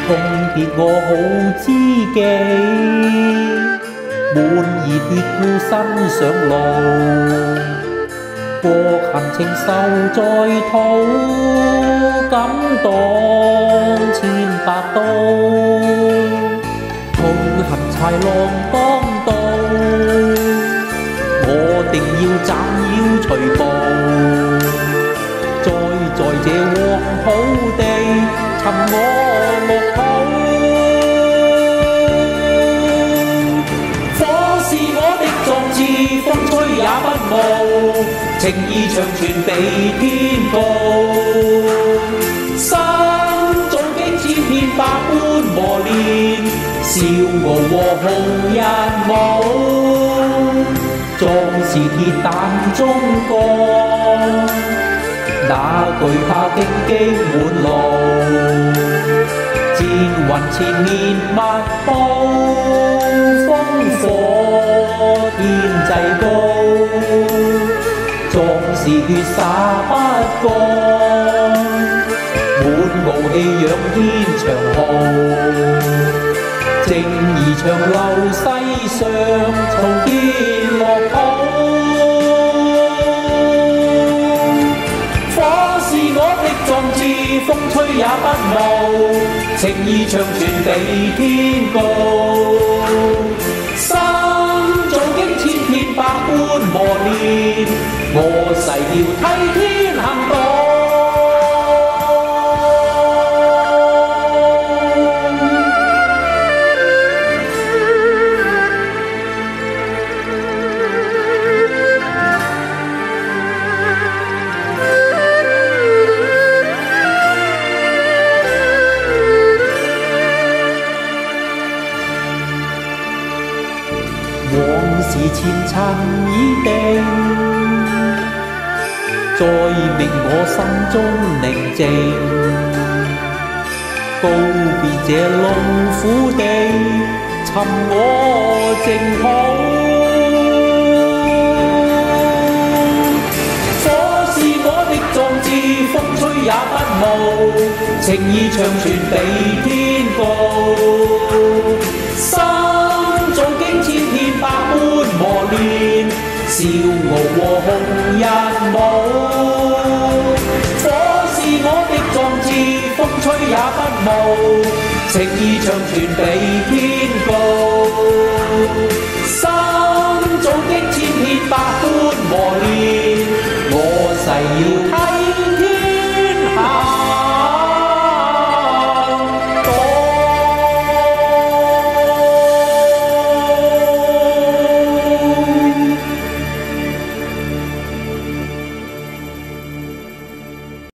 痛別我好知己，滿熱血孤身上路，過行情仇在肚，敢當千百刀，痛恨豺狼當道，我定要斬妖除暴，再在這黃土地尋我樂土。火是我的壯志，風吹也不冒，情義長存比天高。生早經千遍百般磨練，笑傲和紅日舞。壯士鐵膽中幹，哪懼怕荊棘滿路？戰雲前面密布，烽火天際高。壯士血灑不乾，滿傲氣仰天長號。正義長流世上，重建樂土。火是我的壯志，風吹也不冒，情義長存比天高。生早經千遍百般磨練，我誓要替天行道。往事前塵已定，再明我心中寧靜。告別這龍虎地，尋我淨土。火是我的壯志，風吹也不冒，情義長存比天高。生早經千遍百般磨練，笑傲和紅日舞。火是我的壯志，風吹也不冒，情義長存比天高。